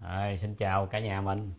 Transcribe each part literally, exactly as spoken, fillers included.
Rồi, xin chào cả nhà mình.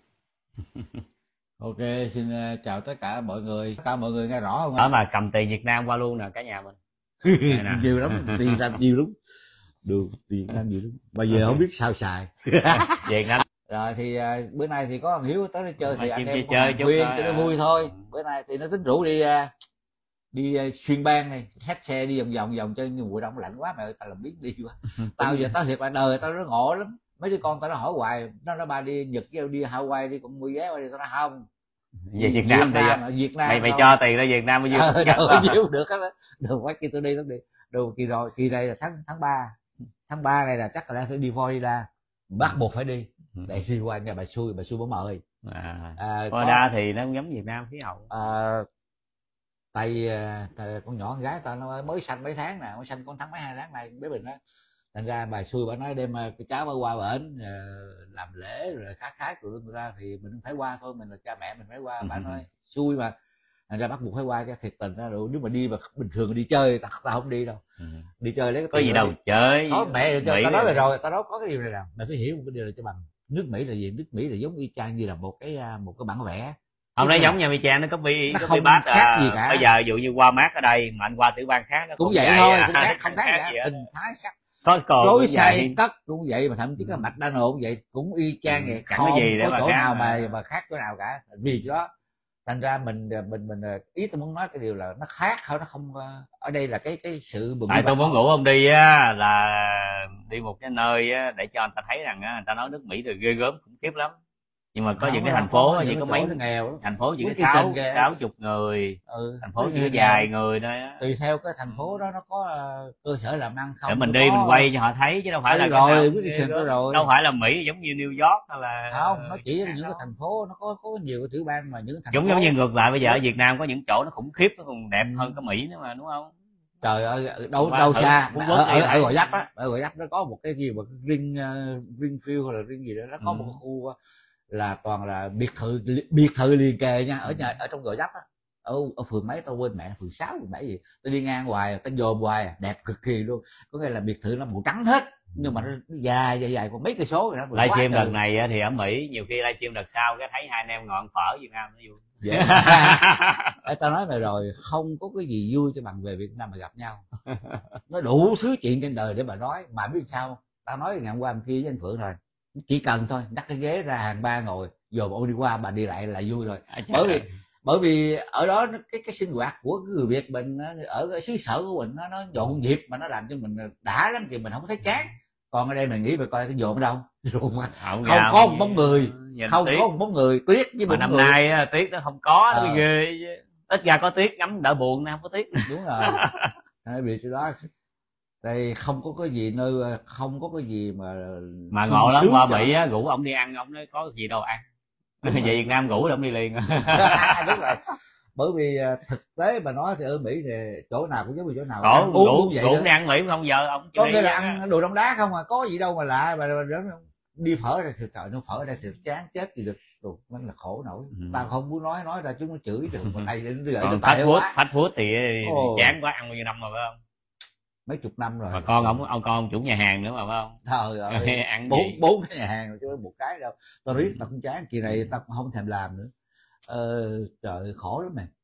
Ok, xin ờ, chào tất cả mọi người. Tất cả mọi người nghe rõ không Đó ạ? mà cầm tiền Việt Nam qua luôn nè cả nhà mình. Đây nè. Nhiều lắm, tiền ra nhiều lắm. Được, tiền ra nhiều lắm. Bây giờ không biết sao xài. Việt Nam. Rồi thì ờ, bữa nay thì có thằng Hiếu tới đây chơi Mà thì anh chim em chơi cũng chơi hàng chút khuyên thôi cho nó à. vui thôi. Bữa nay thì nó tính rủ đi ờ, đi ờ, xuyên bang này, xách xe đi vòng vòng vòng cho nhưng mùa đông lạnh quá mày ơi, tao làm biết đi quá. Tao giờ tao thiệt là đời tao nó ngộ lắm. Mấy đứa con tao nó hỏi hoài, nó nó ba đi Nhật đi Hawaii đi cũng mua vé qua đi, tao nói không. Về Việt Nam đi. Ở Việt Nam Mày mày thôi. cho tiền ra Việt Nam bao nhiêu Ờ, cũng đâu gắn nhiêu được hết á. Được quá kia tôi đi lắm đi. Được kỳ rồi, kỳ này là tháng tháng ba. Tháng ba này là chắc là phải đi Florida. Bắt buộc phải đi. Để đi qua nhà bà xui, bà xui bố mời. À, À, Florida thì nó cũng giống Việt Nam khí hậu. À, tại, tại con nhỏ con gái tao nó mới sanh mấy tháng nè, mới sanh con tháng mấy hai tháng này bé Bình á. Thành ra bà xui bà nói đem cái cháu bà qua bển làm lễ rồi khác khác rồi ra thì mình phải qua thôi, mình là cha mẹ mình phải qua. Bà nói xui mà, thành ra bắt buộc phải qua. Cho thiệt tình ra rồi, nếu mà đi mà bình thường đi chơi tao tao không đi đâu. Ừ. Đi chơi lấy cái có gì đâu đi. chơi. Có mẹ cho tao nói rồi rồi tao nói có cái điều này nào mày phải hiểu một cái điều này cho bằng. Nước Mỹ là gì? Nước Mỹ là giống y chang như là một cái một cái bản vẽ. Không, nó giống như Trang, nó có bi, nó có không bát khác à, gì cả. Bây giờ ví dụ như qua mát ở đây mà anh qua tiểu bang khác nó cũng, cũng vậy, vậy thôi à. cũng khác, không khác, khác gì gì hình thái sắc có cồn lối xây cất cũng vậy, mà thậm chí cái mạch McDonald cũng vậy, cũng y chang vậy. Chẳng có gì để có chỗ khác nào mà mà khác chỗ nào cả. Vì đó thành ra mình mình mình ý tôi muốn nói cái điều là nó khác thôi, nó không ở đây là cái cái sự bừng. Tại tôi muốn rủ ông đi á là đi một cái nơi á để cho anh ta thấy rằng á, người ta nói nước Mỹ thì ghê gớm khủng khiếp lắm, nhưng mà có những cái thành phố chỉ có mấy nghèo, thành phố chỉ có sáu sáu chục người, ừ, thành phố chỉ có vài người thôi á. Tùy theo cái thành phố đó nó có cơ sở làm ăn không, để mình đi có... mình quay cho họ thấy chứ đâu phải là rồi rồi đâu phải là Mỹ giống như New York hay là không, nó chỉ những cái thành phố nó có có nhiều cái tiểu bang mà những thành giống giống như ngược lại bây giờ ở Việt Nam có những chỗ nó khủng khiếp, nó còn đẹp hơn cái Mỹ nữa mà, đúng không? Trời ơi, đâu đâu xa ở ở, ở Gò Vấp á, ở Gò Vấp nó có một cái gì mà Ring Ringfield hay là Ring gì đó, nó có ừ. một cái khu là toàn là biệt thự biệt thự liền kề nha, ở nhà ở trong Gò Vấp á, ở, ở phường mấy tao quên mẹ, phường sáu phường bảy gì, tao đi ngang hoài tao dòm hoài, đẹp cực kỳ luôn. Có nghĩa là biệt thự nó màu trắng hết nhưng mà nó dài dài dài còn mấy cây số rồi đó. Livestream đợt này thì ở Mỹ nhiều khi livestream đợt sau cái thấy hai anh em ngồi ăn phở Việt Nam nó vui. Vậy à, tao nói mày rồi, không có cái gì vui cho bằng về Việt Nam mà gặp nhau. Nó đủ thứ chuyện trên đời để mà nói, mà biết sao tao nói ngày hôm qua hôm kia với anh Phượng rồi, chỉ cần thôi dắt cái ghế ra hàng ba ngồi rồi ông đi qua bà đi lại là vui rồi. À, bởi vì bởi vì ở đó cái cái sinh hoạt của người Việt mình ở cái xứ sở của mình nó nó nhộn nhịp mà nó làm cho mình đã lắm thì mình không thấy chán. Còn ở đây mình nghĩ về coi cái nhộn ở đâu, không, không có một bóng người, không có một bóng người, tuyết với mà năm người. Nay á, tuyết nó không có, nó ờ. ghê, ít ra có tuyết ngắm đỡ buồn, không có tuyết. Đúng rồi. Tại vì đó đây không có cái gì nơi, không có cái gì mà mà ngộ lắm. Qua Mỹ á, rủ ông đi ăn, ông nói có gì đâu ăn. Về Việt Nam rủ là ông đi liền. Đúng rồi. Bởi vì thực tế mà nói thì ở Mỹ thì chỗ nào cũng giống như chỗ nào. Cổ, uống rủ, cũng vậy rủ đi ăn Mỹ không giờ ông có nghĩa là ăn đồ đông đá không à, có gì đâu mà lạ. Mà đi phở ra thì trời, nó phở ra thì chán chết gì được. Đồ nó là khổ nổi. Ừ. Tao không muốn nói nói ra chúng nó chửi được. Mà này còn fast food, fast food thì, thì chán quá, ăn bao nhiêu năm rồi phải không? Mấy chục năm rồi. Mà con ông ông con chủ nhà hàng nữa mà phải không? Trời ơi. ăn bốn bốn cái nhà hàng rồi chứ một cái đâu. Tao biết tao cũng chán, kỳ này tao cũng không thèm làm nữa. Ờ, trời khổ lắm mày.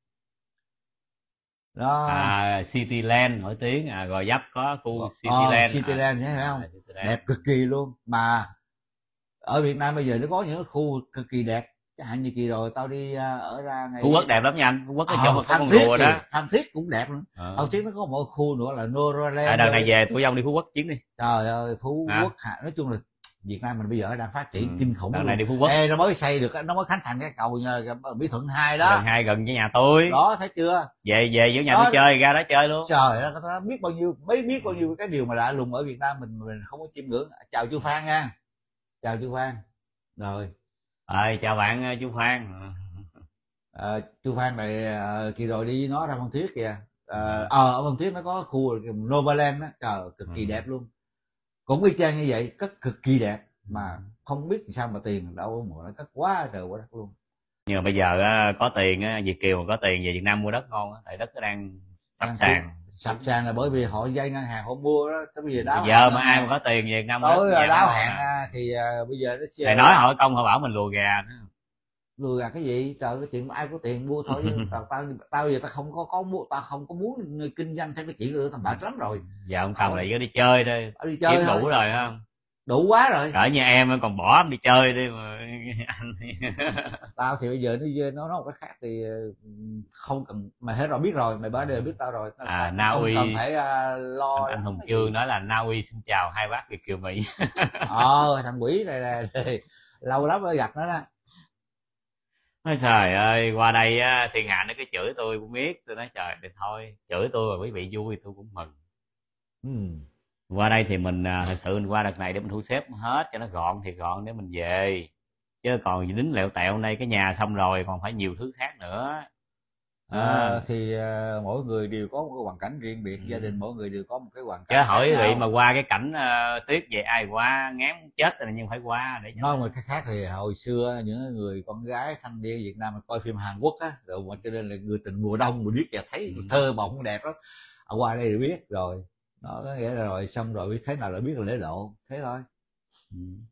Đó. À, Cityland nổi tiếng, à Gò Vấp có khu Cityland. Ờ, Cityland à, thấy không? À, Cityland. Đẹp cực kỳ luôn. Mà ở Việt Nam bây giờ nó có những khu cực kỳ đẹp. Chẳng hạn như kỳ rồi tao đi ở ra ngày Phú Quốc đẹp lắm nha anh. Phú Quốc cái ờ, chỗ mà có con rùa đó. Phan Thiết cũng đẹp nữa. Ờ. Phan Thiết nó có một khu nữa là Noraland. À, đợt này về tụi ông đi Phú Quốc chuyến đi. Trời ơi, Phú à. Quốc nói chung là Việt Nam mình bây giờ đang phát triển ừ. kinh khủng. Đợt này đi Phú Quốc. Ê, nó mới xây được, nó mới khánh thành cái cầu Mỹ Thuận hai đó. Gần hai gần với nhà tôi. Đó thấy chưa? Về về giữa nhà đó, tôi chơi ra đó chơi luôn. Trời ơi, nó biết bao nhiêu, mấy biết bao nhiêu cái điều mà lạ lùng ở Việt Nam mình mình không có chiêm ngưỡng. Chào chú Phan nha. Chào chú Phan. Rồi. Rồi chào bạn chú Phan. À, chú Phan này à, kỳ rồi đi nó ra Phan Thiết kìa. À, ờ, ở Phan Thiết nó có khu Novaland á, trời cực kỳ ừ. đẹp luôn. Cũng y chang như vậy, cất cực kỳ đẹp mà không biết sao mà tiền đâu mà nó cất quá trời quá đất luôn. Nhưng mà bây giờ có tiền á, Việt kiều mà có tiền về Việt Nam mua đất ngon á, tại đất nó đang sắp sàn, Sập sàn là bởi vì họ vay ngân hàng họ mua đó, tới bây giờ đáo giờ hạn mà là- ai mà có tiền Việt Nam tối đất, đáo nhà hạn à. à, thì à, bây giờ nó Thầy nói hỏi công họ bảo mình lùa gà nữa. lừa gạt cái gì, trời, cái chuyện mà ai có tiền mua thôi chứ tao tao tao giờ tao không có có mua, tao không có muốn kinh doanh theo cái chuyện nữa, tao mệt lắm rồi. Giờ ông Tầm lại cứ đi chơi thôi, Tao đi kiếm chơi đủ thôi, rồi không? đủ quá rồi. Cỡ nhà em còn bỏ ông đi chơi đi mà anh. Tao thì bây giờ nó nó nói một cái khác thì không cần, mày hết rồi biết rồi, mày bây giờ biết tao rồi. À, không Na Uy cần phải uh, lo. anh, anh Hùng Chương nói là Na Uy xin chào hai bác Việt kiều Mỹ. Ờ thằng quỷ này là lâu lắm mới gặp nó đó. Ôi trời ơi, qua đây á, thiên hạ nó cứ chửi tôi cũng biết, tôi nói trời thì thôi, chửi tôi mà quý vị vui tôi cũng mừng. Ừ. Qua đây thì mình à, thật sự mình qua đợt này để mình thu xếp hết cho nó gọn thì gọn để mình về, chứ còn dính lẹo tẹo đây cái nhà xong rồi còn phải nhiều thứ khác nữa. À, À, thì uh, mỗi người đều có một cái hoàn cảnh riêng biệt, ừ. gia đình mỗi người đều có một cái hoàn chứ cảnh. hỏi quý vị mà qua cái cảnh uh, tuyết về ai qua ngán chết rồi nhưng phải qua để cho nói một cái khác thì hồi xưa những người con gái thanh niên Việt Nam mà coi phim Hàn Quốc á, rồi mà cho nên là người tình mùa đông mùa biết và thấy Ừ. thơ mộng đẹp lắm. Ở qua đây thì biết rồi, nó có nghĩa là rồi xong rồi biết thế nào là biết là lễ độ thế thôi. Ừ.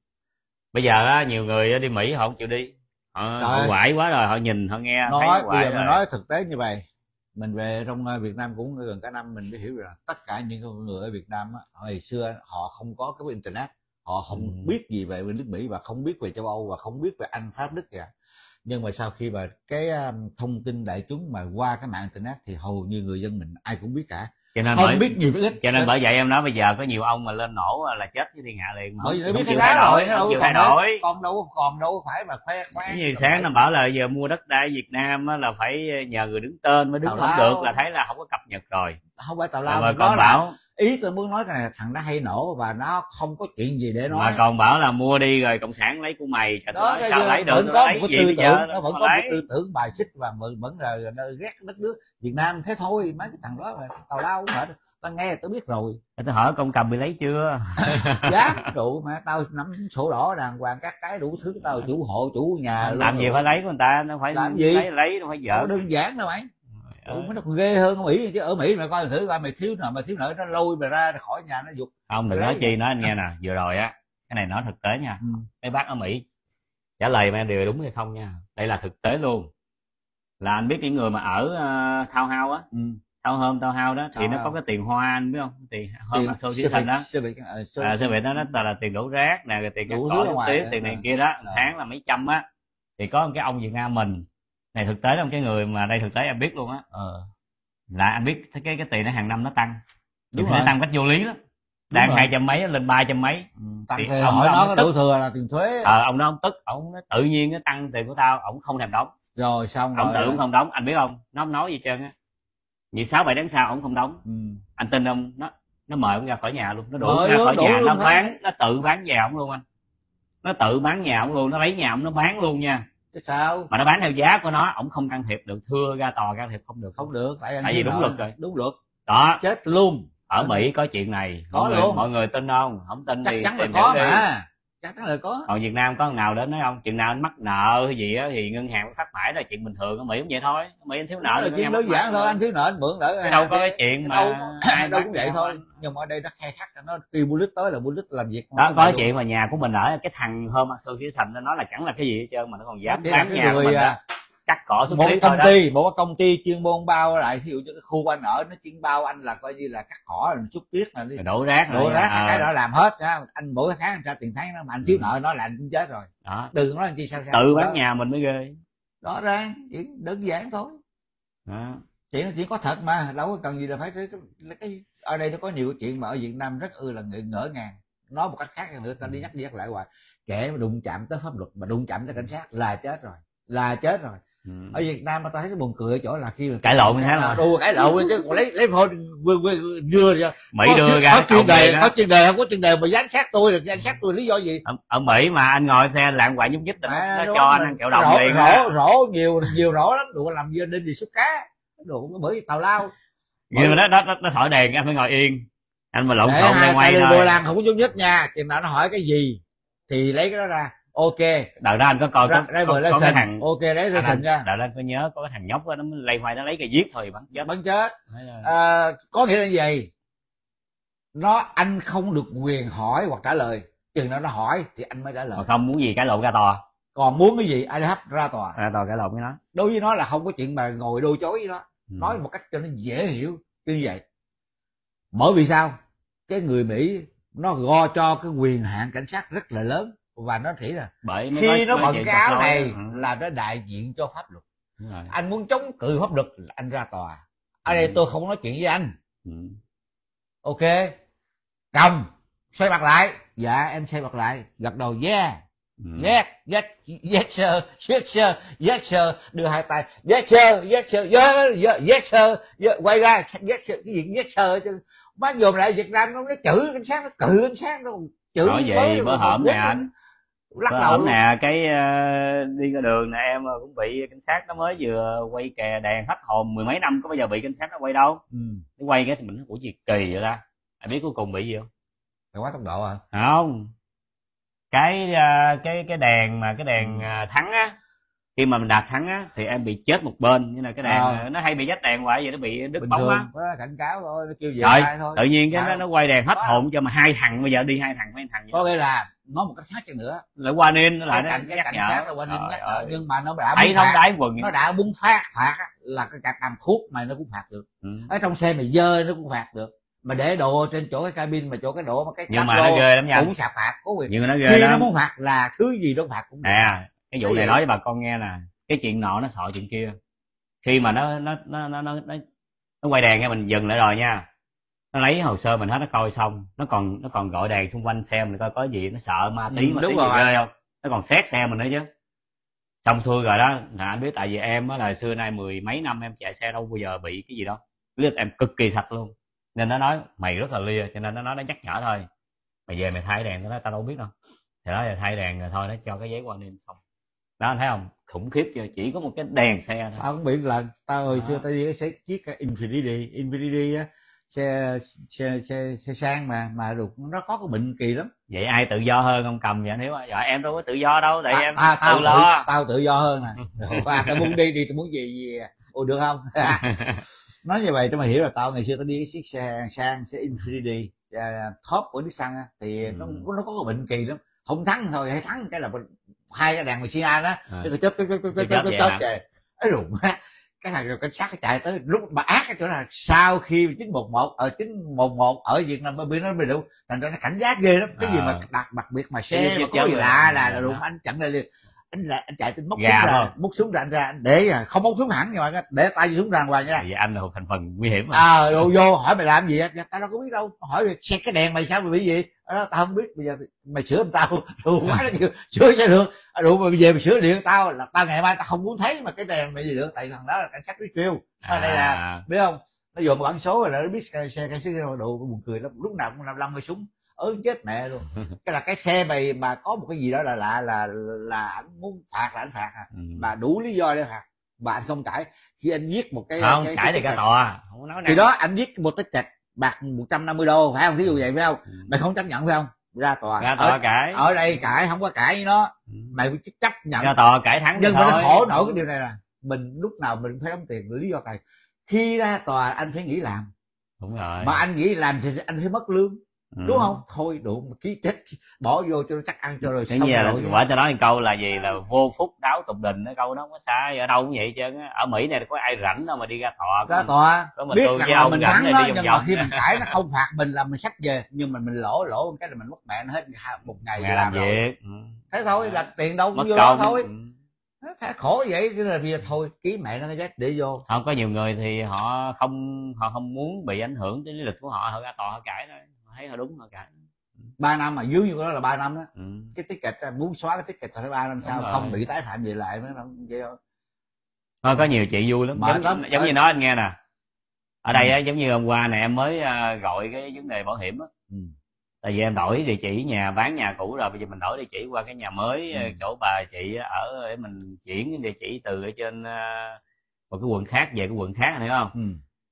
Bây giờ á, nhiều người đi Mỹ họ không chịu đi, họ, Trời họ ơi. quải quá rồi, họ nhìn họ nghe thấy Nói bây quải giờ mà rồi. nói thực tế như vậy, mình về trong uh, Việt Nam cũng gần cả năm, mình mới hiểu rằng tất cả những con người ở Việt Nam á, hồi xưa họ không có cái internet, họ không Ừ. biết gì về nước Mỹ và không biết về châu Âu và không biết về Anh, Pháp, Đức cả. Nhưng mà sau khi mà cái um, thông tin đại chúng mà qua cái mạng internet thì hầu như người dân mình ai cũng biết cả, Cho nên không bởi biết nhiều biết ít. cho nên bởi vậy em nói bây giờ có nhiều ông mà lên nổ là chết với thiên hạ liền, Bởi vì nó không biết chịu cái thay đá đổi, rồi, nó không đâu chịu có thay còn đổi. con đâu còn đâu phải mà khoe khoe. Cái gì sáng nó bảo là giờ mua đất đai Việt Nam á, là phải nhờ người đứng tên mới đứng Tào không lao. được, là thấy là không có cập nhật rồi. Không phải tào lao, Mà mà đó còn là bảo ý tôi muốn nói là thằng nó hay nổ và nó không có chuyện gì để nói. mà còn bảo là mua đi rồi cộng sản lấy của mày, trời Đó, ơi, sao lấy được, vẫn nó có lấy một gì tư bây tưởng, giờ nó vẫn có một tư tưởng bài xích và vẫn vẫn là nó ghét đất nước Việt Nam thế thôi. Mấy cái thằng đó mà tào lao cũng mệt, tao nghe tao biết rồi. tôi hỏi công cầm bị lấy chưa. Dám đủ mà tao nắm sổ đỏ đàng hoàng các cái đủ thứ, tao chủ hộ chủ nhà làm gì phải lấy của người ta, nó phải làm gì lấy lấy nó phải vợ. Đâu đơn giản đâu mày. Ừ, nó còn ghê hơn ở Mỹ chứ. Ở Mỹ mày coi thử coi, mày thiếu nợ, mày thiếu nợ nó lôi mày ra khỏi nhà nó giục. Không, đừng nói chi, nói anh nghe nè, vừa rồi á, cái này nói thực tế nha. Ừ. Mấy bác ở Mỹ trả lời mà em đều đúng hay không nha, đây là thực tế luôn. Là anh biết những người mà ở uh, townhouse á, Ừ. townhome townhouse đó thì Townhouse. nó có cái tiền hoa, anh biết không, tiền home Tiền association đó. Civic, À, xe Việt đó, đó là tiền đổ rác nè, rồi tiền cắt Đủ cỏ thứ ở xúc ngoài tiến, đó. tiền này À. kia đó, À. tháng là mấy trăm á. Thì có một cái ông Việt Nam mình này, thực tế là một cái người mà đây thực tế em biết luôn á, Ờ. là anh biết cái cái tiền nó hàng năm nó tăng, Đúng nhưng nó rồi. tăng cách vô lý lắm, đang hai trăm mấy lên ba trăm mấy. Ừ. Tăng Thì thì ông hỏi đó nó ông có tức. đủ thừa là tiền thuế. Ờ, ông đó ông tức, ông nói tự nhiên nó tăng tiền của tao, ông không thèm đóng, Rồi xong ông rồi. tự cũng không đóng, anh biết không, nó không nói gì trơn á. Vậy sáu bảy tháng sau ông không đóng, Ừ. anh tin không, nó nó mời ông ra khỏi nhà luôn, nó đuổi Mời ra luôn, khỏi đủ nhà, luôn nó hả? bán, nó tự bán nhà ông luôn anh, nó tự bán nhà ông luôn, nó lấy nhà ông nó bán luôn nha. Chứ sao? Mà nó bán theo giá của nó, ổng không can thiệp được, thưa ra tòa can thiệp không được. Không được, tại anh Tại vì đúng nợ. luật rồi. Đúng luật. Đó, Chết luôn. ở Mỹ có chuyện này, Có mọi người, luôn. mọi người tin không? Không tin Chắc thì chắn là tìm có hiểu đi. mà. Chắc chắn là có. Còn Việt Nam có thằng nào đến nói không? Chừng nào anh mắc nợ hay gì á thì ngân hàng phát mãi là chuyện bình thường. Ở Mỹ cũng vậy thôi. Ở Mỹ anh thiếu nợ là chuyện đơn giản thôi, anh thiếu nợ anh mượn đỡ. Cái đâu có cái chuyện mà đâu, ai đâu bắt cũng vậy nhau thôi. anh. Nhưng mà ở đây nó khai khắc, nó kêu bullet tới là bullet làm việc. Đó, có chuyện mà nhà của mình ở cái thằng Home Association nó nói là chẳng là cái gì hết trơn mà nó còn dám Chỉ bán là nhà cái của người, mình đó. à, Cắt cỏ xuất một phí công thôi đó. ty, một cái công ty chuyên môn bao lại, ví dụ như cái khu anh ở nó chuyên bao anh là coi như là cắt cỏ rồi xúc tuyết là đi Rồi đổ rác đổ rồi, rác à. cái đó làm hết nha. Anh mỗi tháng anh ra tiền tháng đó mà anh thiếu nợ nó là anh cũng chết rồi. Đó, Đừng nói anh chi sao sao tự bán đó. nhà mình mới ghê. Rõ ràng chỉ đơn giản thôi. Đó. Chuyện nó chỉ có thật mà đâu có cần gì là phải cái, cái ở đây nó có nhiều chuyện mà ở Việt Nam rất ư là ngỡ ngàng. Nói một cách khác nữa ta đi nhắc đi nhắc lại hoài, kẻ mà đụng chạm tới pháp luật mà đụng chạm tới cảnh sát là chết rồi, là chết rồi. Ừ. Ở Việt Nam mà ta thấy cái buồn cười ở chỗ là khi mà Cãi lộn thế nào đua cãi lộn chứ lấy lấy phone đưa ra Mỹ đưa ra có chuyên đề, đó. có chuyên đề không có chuyên đề mà giám sát tôi được, giám sát tôi lý do gì? Ở, ở Mỹ mà anh ngồi xe lạng quạng nhúc nhích nó, À, nó cho anh ăn kẹo đồng rổ, liền rổ, rổ nhiều nhiều rổ lắm, đùa làm gì nên đi xuất cá, đùa bởi vì tào lao. nhưng mà nó nó nó, nó thổi đèn anh phải ngồi yên, anh mà lộn Để xộn hai quay tay lên thôi. bô lan không có nhúc nhích nha, chừng nào nó hỏi cái gì thì lấy cái đó ra. ok. Đợt đó anh có coi có, Ra, có, có cái thằng ok đấy anh, lesson nha. đợt đó anh có nhớ có cái thằng nhóc đó, nó lay hoay nó lấy cây viết thôi bắn chết. Bắn chết. À, có nghĩa là gì? Nó anh không được quyền hỏi hoặc trả lời, chừng nào nó hỏi thì anh mới trả lời. Mà không muốn gì cãi lộn ra tòa. Còn muốn cái gì ai hấp ra tòa. Ra tòa cãi lộn với nó. Đối với nó là không có chuyện mà ngồi đôi chối với nó. Ừ. Nói một cách cho nó dễ hiểu như vậy. Bởi vì sao? Cái người Mỹ nó go cho cái quyền hạn cảnh sát rất là lớn, và nó nghĩ là bởi khi nó bận cái áo này ừ. là nó đại diện cho pháp luật. Anh muốn chống cự pháp luật là anh ra tòa. Ở đây ừ. tôi không nói chuyện với anh. Ừ. Ok. Cầm, xoay mặt lại. Dạ em xoay mặt lại, gật đầu yeah. Ừ. Yes, yes, yes sir, yes sir, yes sir, đưa hai tay, yes sir, yes sir, yes, yes, yes sir, yes, quay ra, yes sir, cái gì yes sir chứ, má dồn lại Việt Nam nó chửi cảnh sát, nó cự cảnh sát, nó chửi. Nói vậy bữa hổm nè anh, lắc bữa hổm nè, cái uh, đi ra đường nè em cũng bị cảnh sát nó mới vừa quay kè đèn hết hồn mười mấy năm, có bao giờ bị cảnh sát nó quay đâu. Ừ. Nó quay cái thì mình nói ủa gì kỳ vậy ta, anh biết cuối cùng bị gì không? Phải quá tốc độ à? Không, cái uh, cái cái đèn mà cái đèn uh, thắng á, khi mà mình đạt thắng á thì em bị chết một bên, như là cái đèn à. Nó hay bị dắt đèn hoài vậy, nó bị đứt bóng á. Có cảnh cáo thôi, nó kêu về rồi thôi. Tự nhiên cái à. nó, nó quay đèn hết hồn cho mà hai thằng bây giờ đi hai thằng mấy thằng vậy. Có nghĩa là nói một cách khác cho nữa lại qua nên nó lại nó cảnh, nhắc cảnh nhở là qua nên nhắc nhở, nhưng mà nó đã thấy nó đái quần, nó đã muốn phát phạt là cái càng thuốc mày nó cũng phạt được. Ừ. Ở trong xe mày dơ nó cũng phạt được, mà để đồ trên chỗ cái cabin mà chỗ cái đổ mà cái nhưng mà nó ghê lắm nha, cũng sạc phạt có quyền. Nhưng mà nó ghê khi lắm. Nó muốn phạt là thứ gì nó phạt cũng được. À cái vụ này nói với bà con nghe nè, cái chuyện nọ nó sợ chuyện kia. Khi mà nó nó nó nó nó nó quay đèn nghe mình dừng lại rồi nha, nó lấy hồ sơ mình hết, nó coi xong nó còn nó còn gọi đèn xung quanh xe mình coi có gì, nó sợ ma tí. Ừ, mà tí gì ghê không, nó còn xét xe mình nữa chứ. Xong xuôi rồi đó là anh biết, tại vì em á là xưa nay mười mấy năm em chạy xe đâu bao giờ bị cái gì đâu, biết em cực kỳ sạch luôn, nên nó nói mày rất là lia, cho nên nó nói nó nhắc nhở thôi, mày về mày thay đèn. Nó nói tao đâu biết đâu, thì đó là thay đèn rồi thôi, nó cho cái giấy qua đêm xong đó. Anh thấy không, khủng khiếp chưa, chỉ có một cái đèn xe thôi. Tao không biết là tao hồi xưa tao đi cái xe chiếc Infinity Infinity á, xe xe xe xe sang mà mà được nó có cái bệnh kỳ lắm. Vậy ai tự do hơn ông Cầm vậy anh Hiếu? Dạ em đâu có tự do đâu, tại à, em à, tao tự lo. Tự, tao tự do hơn nè. À, tao muốn đi đi tao muốn gì gì ồ được không? Nói như vậy cho mày hiểu là tao ngày xưa tao đi cái chiếc xe sang xe Infinity uh, top của Nissan á, thì ừ. nó nó có cái bệnh kỳ lắm, không thắng thôi hay thắng cái là hai cái đèn mà xi an á, cái chớp chớp chớp chớp chớp chớp trời ấy rụng á. Cái thằng cảnh sát cái chạy tới lúc mà ác cái chỗ là sau khi chín một một ở chín một một ở Việt Nam bên nó bị đụng, thành ra nó cảnh giác ghê lắm. Cái gì mà đặc đặc biệt mà xe mà có gì lạ là là đụng anh chặn lại liền. Anh là anh chạy tới móc súng ra, móc súng ra anh ra anh để à, không móc súng hẳn nhưng mà để tay súng ra ngoài nha. Vậy anh là một thành phần nguy hiểm mà. À vô, vô hỏi mày làm gì á? Tao đâu có biết đâu. Hỏi xe cái đèn mày sao mày bị gì? Đó, tao không biết, bây giờ mày sửa giùm tao. Đủ quá nó kêu sửa sẽ được. Đủ mà bây giờ mày sửa liền tao là tao ngày mai tao không muốn thấy mà cái đèn mày gì được, tại thằng đó là cảnh sát biết kêu. À. Đây là biết không? Nó dồn bản số rồi là nó biết xe xe cái xe đồ buồn cười lắm, lúc nào cũng năm năm cái súng. Ớ chết mẹ luôn. Cái là cái xe mày mà có một cái gì đó là lạ là, là là anh muốn phạt là anh phạt à. Ừ. Mà đủ lý do để phạt mà anh không cãi. Khi anh giết một cái không cái, cãi thì ra tòa không nói. Thì đó anh giết một cái chạch bạc một trăm năm mươi đô phải không, thí dụ vậy phải không? Ừ. Mày không chấp nhận phải không? Ra tòa. Ra tòa ở, cãi. Ở đây cãi không có cãi với nó. Ừ. Mày phải chấp nhận. Ra tòa cãi thắng. Nhưng mà nó khổ nổi cái điều này là mình lúc nào mình phải đóng tiền lý do này. Khi ra tòa anh phải nghỉ làm. Đúng rồi. Mà anh nghĩ làm thì anh phải mất lương. Ừ. Đúng không? Thôi đủ ký chết bỏ vô cho nó chắc ăn cho rồi xong rồi. Quả cho nói một câu là gì là vô phúc đáo tục đình, cái câu đó không có sai, ở đâu cũng vậy chứ. Ở Mỹ này có ai rảnh đâu mà đi ra tòa. Ra tòa có mình biết tôi rằng là mình thắng đó, nhưng mà khi mình cãi nó không phạt mình là mình xách về, nhưng mà mình lỗ lỗ một cái là mình mất mẹ nó hết một ngày làm, làm việc. Ừ. Thế thôi là tiền đâu cũng vô đó thôi. Ừ. Thế khổ vậy chứ là bây giờ thôi ký mẹ nó cái chết để vô. Không, có nhiều người thì họ không họ không muốn bị ảnh hưởng tới lý lịch của họ, họ ra tòa họ cãi thôi, thấy họ đúng họ cãi. Ba năm mà dưới như đó là ba năm đó. Ừ. Cái ticket muốn xóa cái ticket phải ba năm sau không bị tái phạm về lại mới không vậy thôi. Thôi có nhiều chị vui lắm, giống, lắm. giống như nói anh nghe nè, ở đây á, giống như hôm qua này em mới uh, gọi cái vấn đề bảo hiểm á. Ừ. Tại vì em đổi địa chỉ nhà, bán nhà cũ rồi, bây giờ mình đổi địa chỉ qua cái nhà mới. Ừ. Chỗ bà chị ở để mình chuyển cái địa chỉ từ ở trên uh, một cái quận khác về cái quận khác, anh hiểu không? Ừ.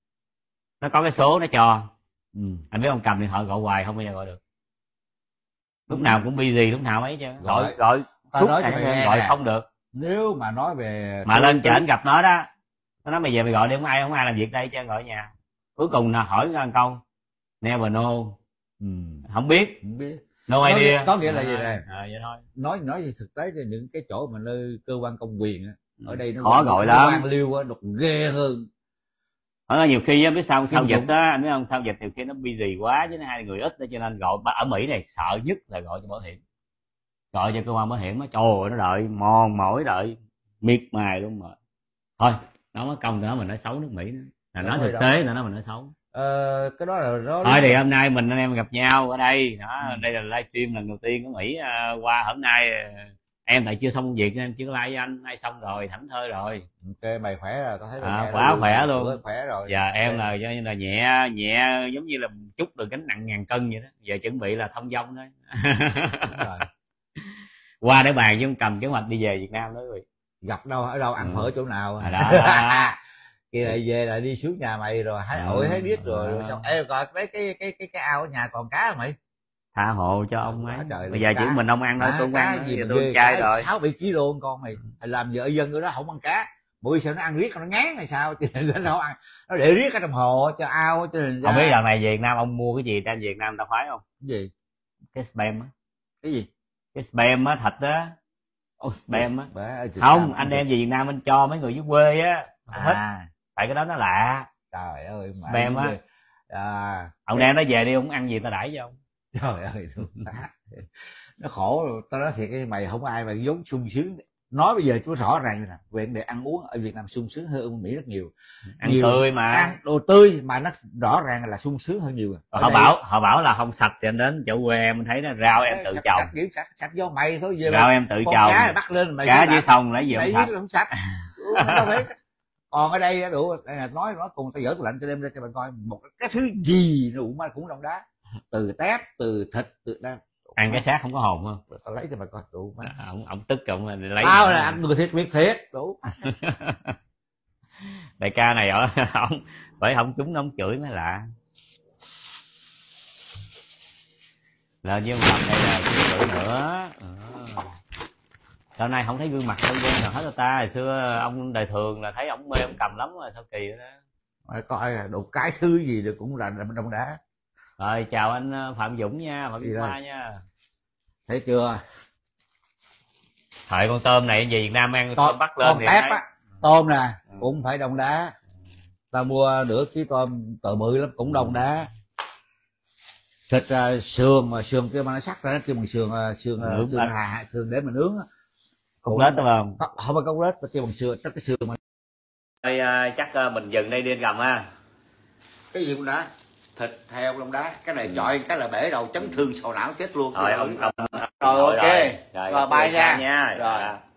Nó có cái số nó cho. Ừ. Anh biết không, cầm điện thoại gọi hoài không bao giờ gọi được, lúc nào cũng busy, lúc nào ấy chứ gọi gọi suốt nói ngày cho mày đêm nghe gọi nè, không được. nếu mà nói về Mà tôi- lên tôi- trển gặp nó đó, nó nói mày về mày gọi đi, không ai không ai làm việc đây cho gọi ở nhà. Cuối cùng là hỏi nó một câu never know, ừ, không biết, không biết. no Có idea. nghĩa- có nghĩa là À, gì nè? à, vậy thôi. nói nói về thực tế thì những cái chỗ mà nơi cơ quan công quyền á, ở đây nó Khó quan- gọi nó lắm. quan liêu á, đục ghê hơn. Ở nhiều khi á, biết sao sau Kinh dịch khủng. á, anh biết không, sau dịch nhiều khi nó busy quá với nó hai người ít đó, cho nên gọi ở Mỹ này sợ nhất là gọi cho bảo hiểm, gọi cho cơ quan bảo hiểm á, trời ơi nó đợi mòn mỏi đợi miệt mài luôn mà. Thôi nó mất công nó mình nói xấu nước Mỹ nữa, là Đúng nói rồi thực đó. tế là nó mình nói xấu. Ờ, cái đó là nó Thôi thì hôm nay mình anh em gặp nhau ở đây đó, Ừ. đây là livestream lần đầu tiên của Mỹ. À, qua hôm nay à, em tại chưa xong công việc nên chưa like với anh, nay xong rồi thảnh thơi rồi. ok, mày khỏe rồi, tao thấy mày À, nghe quá nó khỏe vui, luôn. khỏe rồi. Và em Ok. là như là nhẹ nhẹ giống như là chút được gánh nặng ngàn cân vậy đó, giờ chuẩn bị là thông dong thôi. Đúng rồi. Qua để bàn với ông cầm kế hoạch đi về Việt Nam đó rồi. Gặp đâu ở đâu ăn Ừ. phở chỗ nào À, đó, đó. kia lại về lại đi xuống nhà mày rồi hái Ừ. ổi hái điếc rồi, rồi À. xong ê coi mấy cái cái cái cái ao ở nhà còn cá không mày? Tha hồ cho ông Quá ấy. trời Bây luôn, giờ chỉ cá. mình ông ăn thôi, Má, tôi không cá ăn nữa, gì giờ mà tôi ghê, chay cá rồi. sáu bảy ký luôn con mày. Làm vợ dân ở đó không ăn cá, bởi sao nó ăn riết nó ngán hay sao cho nên nó không ăn, nó để riết ở trong hồ cho ao cho nên ra. Không biết lần này về Việt Nam ông mua cái gì trên Việt Nam tao khoái không? Cái gì? Cái spam á, Cái gì? cái spam á, thịt á. Ôi, Spam á. bả ở Việt Không, Nam anh ăn đem về Việt Nam anh cho mấy người dưới quê á, thích. à, Tại cái đó nó lạ. trời ơi mẹ Spam á. ơi. À, Ông đem nó về đi, ông ăn gì tao đãi cho ông. trời ơi nó khổ. Tao nói thiệt cái mày không ai mà vốn sung sướng. Nói bây giờ chú rõ ràng nè, vấn đề ăn uống ở Việt Nam sung sướng hơn ở Mỹ rất nhiều. Ăn Nhiều- tươi mà. ăn đồ tươi mà nó rõ ràng là sung sướng hơn nhiều. Ở Họ đây- bảo họ bảo là không sạch thì anh đến chỗ quê em thấy nó rau em tự sạch, trồng. sạch, kiểu sạch, sạch do mày thôi về Rau em tự con trồng. cá bắt lên mày Cá cứ dưới làm, sông lấy gì mày không giết sạch. là không sạch. Ừ, đâu phải. Còn ở đây đủ đây là nói nói cùng tao dở tủ lạnh cho đem ra cho bạn coi một cái thứ gì nó cũng cũng đông đá, từ tép từ thịt từ đá. Ăn cái xác không có hồn không? Tao lấy cho bà coi đủ má. À, ông, ông tức ông lấy. Tao là ăn người thiệt việc thiệt đủ. Đại ca này ở ông phải không chúng nó ông chửi mới lạ. Lên với ông Lập đây là chứ chửi nữa. À. Sau này không thấy gương mặt đâu quen nào hết ta. Hồi xưa ông đời thường là thấy ổng mê ông cầm lắm rồi, sao kỳ đó. Mày coi đồ cái thứ gì được cũng là làm đông đá. Rồi chào anh Phạm Dũng nha, Phạm Gì Dũng đây? Hoa nha. Thấy chưa? Thời con tôm này về Việt Nam ăn Tôm tôm bắt lên tôm thì tép thấy. á, tôm nè Ừ. cũng phải đông đá. Tao mua nửa ký tôm tờ bự lắm cũng đông đá. Thịt uh, sườn mà sườn kia mà nó sắc ra nó kêu bằng sườn uh, sườn Nướng uh, sườn bánh. hà sườn để mà nướng á. Cục lết đúng không? Không, không phải cốt lết mà kêu bằng sườn, chắc cái sườn mà Đây chắc uh, mình dừng đây đi gầm ha. cái gì cũng đã. Thịt heo đông đá, cái này chọi cái là bể đầu chấn thương sầu não chết luôn. Rồi ông ông Rồi ok. rồi, Rồi, bye nha. nha. Rồi. Dạ.